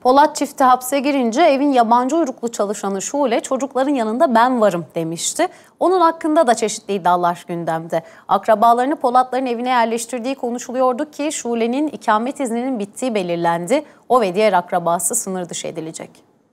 Polat çifti hapse girince evin yabancı uyruklu çalışanı Şule çocukların yanında ben varım demişti. Onun hakkında da çeşitli iddialar gündemde. Akrabalarını Polatların evine yerleştirdiği konuşuluyordu ki Şule'nin ikamet izninin bittiği belirlendi. O ve diğer akrabası sınır dışı edilecek.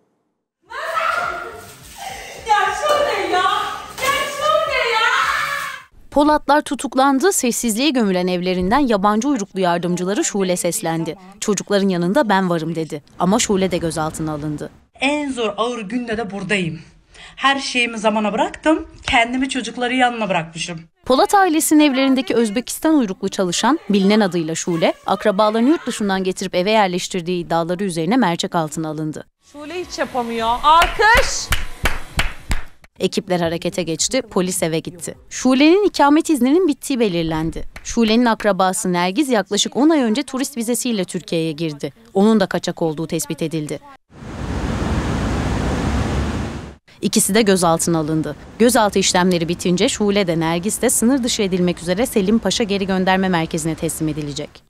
Polatlar tutuklandı, sessizliğe gömülen evlerinden yabancı uyruklu yardımcıları Şule seslendi. Çocukların yanında ben varım dedi. Ama Şule de gözaltına alındı. En zor ağır günde de buradayım. Her şeyimi zamana bıraktım, kendimi çocukları yanına bırakmışım. Polat ailesinin evlerindeki Özbekistan uyruklu çalışan, bilinen adıyla Şule, akrabalarını yurt dışından getirip eve yerleştirdiği iddiaları üzerine mercek altına alındı. Şule hiç yapamıyor. Alkış! Ekipler harekete geçti, polis eve gitti. Şule'nin ikamet izninin bittiği belirlendi. Şule'nin akrabası Nergiz yaklaşık 10 ay önce turist vizesiyle Türkiye'ye girdi. Onun da kaçak olduğu tespit edildi. İkisi de gözaltına alındı. Gözaltı işlemleri bitince Şule de Nergiz de sınır dışı edilmek üzere Selim Paşa Geri Gönderme Merkezi'ne teslim edilecek.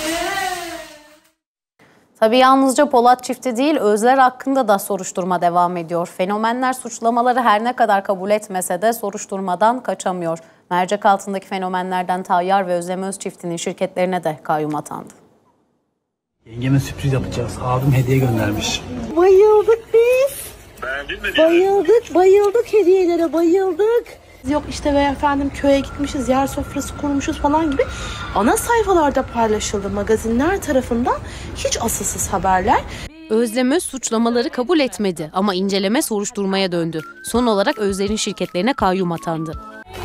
Tabii yalnızca Polat çifti değil, Özler hakkında da soruşturma devam ediyor. Fenomenler suçlamaları her ne kadar kabul etmese de soruşturmadan kaçamıyor. Mercek altındaki fenomenlerden Tayyar ve Özlem Öz çiftinin şirketlerine de kayyum atandı. Yengeme sürpriz yapacağız. Abim hediye göndermiş. Bayıldık biz. Bayıldık hediyelere bayıldık. Yok işte veya efendim köye gitmişiz, yer sofrası kurmuşuz falan gibi ana sayfalarda paylaşıldı magazinler tarafından, hiç asılsız haberler. Özlem Öz suçlamaları kabul etmedi ama inceleme soruşturmaya döndü. Son olarak Özler'in şirketlerine kayyum atandı.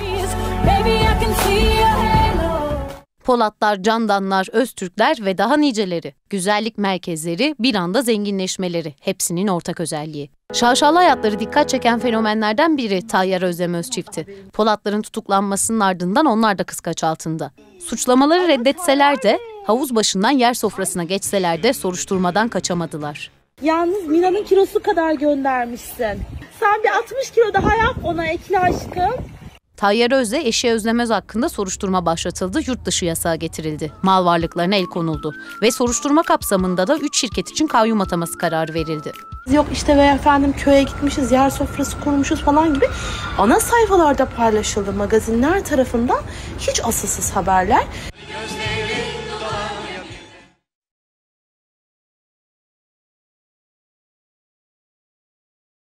Polatlar, Candanlar, Öztürkler ve daha niceleri, güzellik merkezleri, bir anda zenginleşmeleri, hepsinin ortak özelliği. Şaşalı hayatları dikkat çeken fenomenlerden biri Tayyar Özlem Öz çifti. Polatların tutuklanmasının ardından onlar da kıskaç altında. Suçlamaları reddetseler de, havuz başından yer sofrasına geçseler de soruşturmadan kaçamadılar. Yalnız Mina'nın kilosu kadar göndermişsin. Sen bir 60 kilo daha yap ona, ekle aşkım. Tayyar Öz'le eşi Özlem Öz hakkında soruşturma başlatıldı, yurt dışı yasağı getirildi. Mal varlıklarına el konuldu ve soruşturma kapsamında da 3 şirket için kayyum ataması kararı verildi. Yok işte veya efendim köye gitmişiz, yer sofrası kurmuşuz falan gibi ana sayfalarda paylaşıldı magazinler tarafından, hiç asılsız haberler.